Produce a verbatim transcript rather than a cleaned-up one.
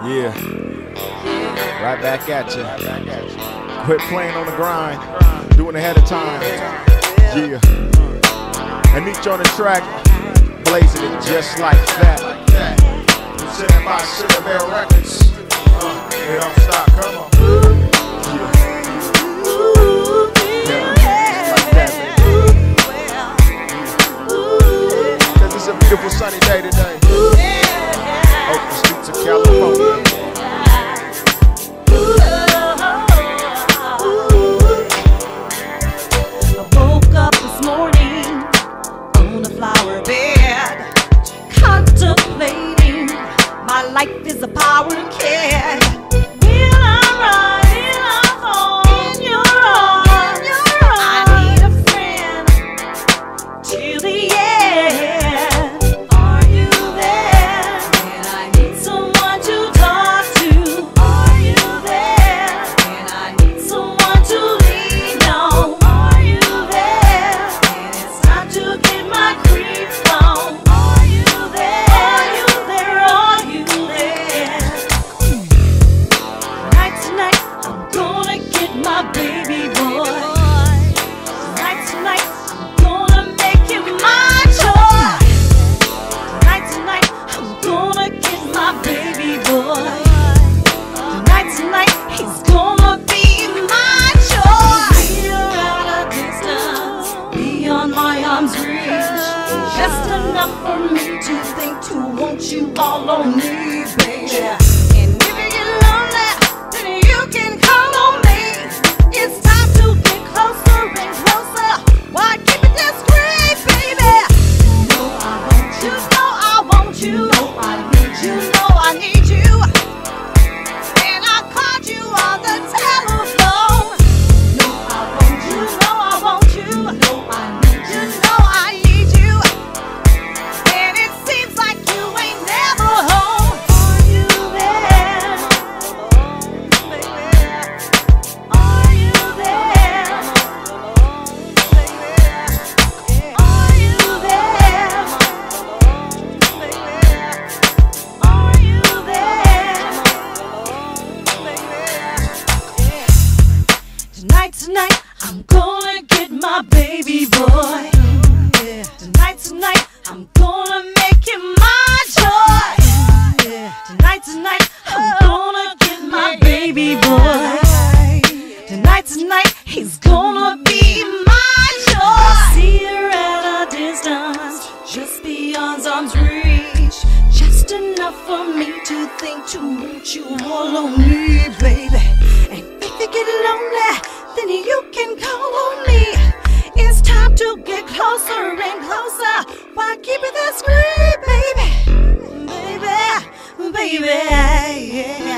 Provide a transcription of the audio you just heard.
Yeah. Right back at you. Quit playing on the grind. Doing ahead of time. Yeah. Anitra on the track. Blazing it just like that. Presented by Sugar Bear Records. Uh, they don't stop. Come on. Yeah. Yeah. Like that, baby. Cause it's a beautiful sunny day today. Oak the streets of California. I woke up this morning on a flower bed, contemplating my life is a power kid. Will I ride? Will I fall in your arms? I need a friend till the end. Are you there? And I need someone to talk to. Are you there? And I need someone to lean on. Are you there? And it's time to get my grief on. Are you there? Are you there? Are you there? Tonight, tonight, I'm gonna get my baby boy. Tonight, tonight, I'm gonna make him my joy. Tonight, tonight, I'm gonna get my baby boy. Tonight, tonight, he's gonna be my joy. We're at a distance, beyond my arm's reach. Just enough for me to think to want you all on me, baby. And if you get lonely, then you can call on me. It's time to get closer and closer. Why keep it discreet, baby? You know I want you, know I want you, know I need you, know I need you. And I called you on the telephone. Know I want you, know I want you, know I need you, know I need you. And it seems like you ain't never home. Are you there? Are you there? Are you there? Are you there? Tonight, tonight, I'm gonna get my baby boy. Tonight, tonight, I'm gonna make him my joy. Tonight, tonight, I'm gonna get my baby boy. Tonight, tonight, he's gonna be my joy. I see her at a distance, just beyond arm's reach. Just enough for me to think to want you all on me, baby. And if you get lonely, then you can call on me. It's time to get closer and closer. Why keep it discreet, baby? Baby, baby, yeah.